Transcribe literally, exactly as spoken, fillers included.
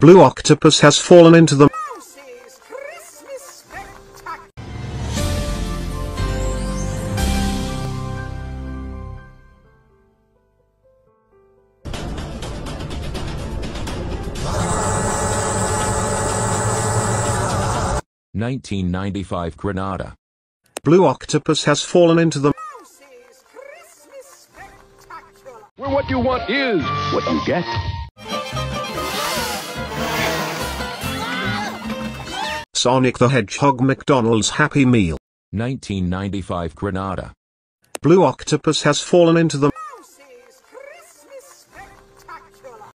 Blue octopus has fallen into the Mouse's Christmas Spectacular. nineteen ninety-five Grenada. Blue octopus has fallen into the Mouse's Christmas Spectacular. Where what you want is what you get. Sonic the Hedgehog McDonald's Happy Meal. nineteen ninety-five Grenada. Blue octopus has fallen into the